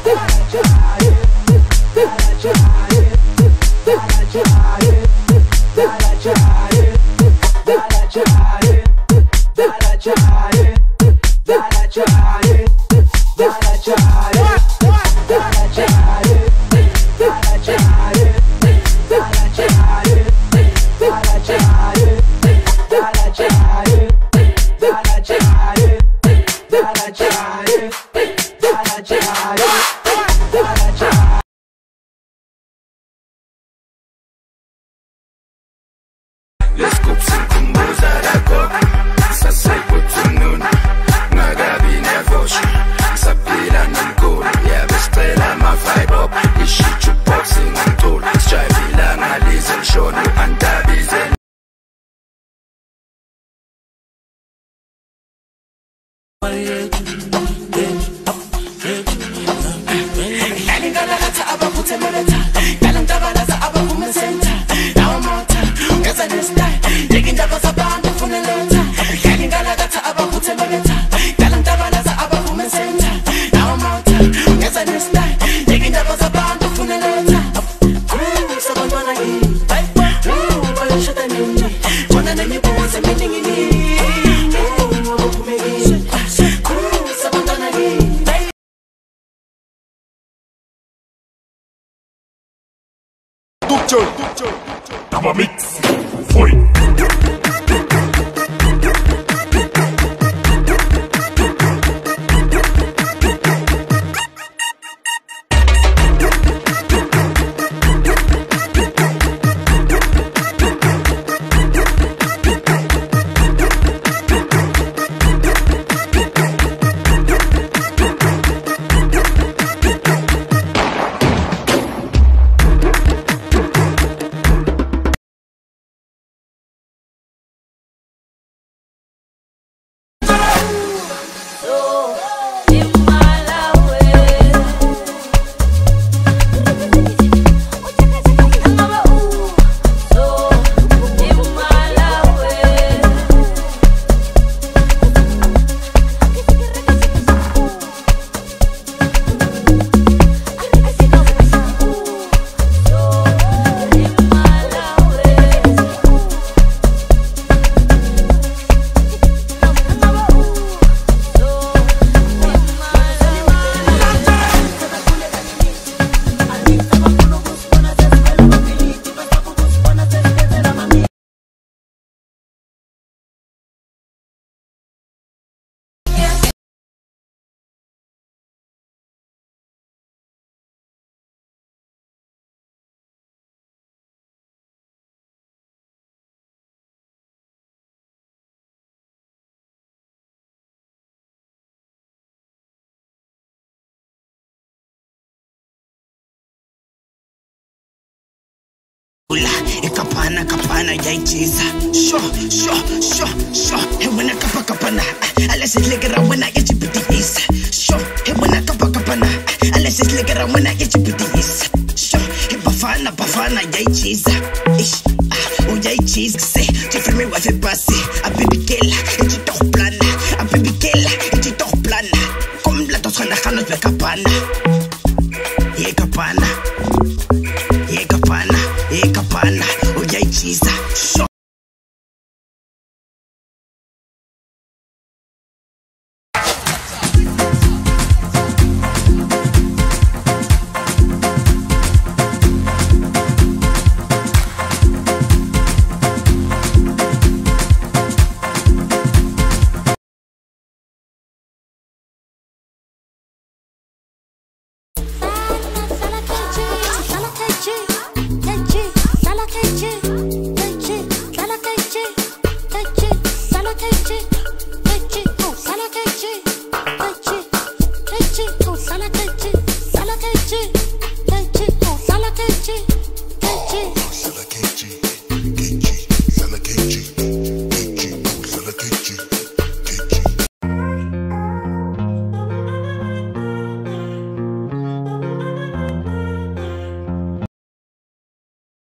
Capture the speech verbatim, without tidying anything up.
Double mix. Foi. Kapana kapana yaichiza sho sho sho sho he wena kapa kapana unless it's like around when I get you pretty east sho he wena kapa kapana unless it's like around when I get you pretty east sho he bafana bafana yaichiza ish ah oh yaichiza say you feel me with a passy a baby girl et tu t'en plana a baby girl et tu t'en plana comme la danse na khano be kapana ye kapana ye kapana ye kapana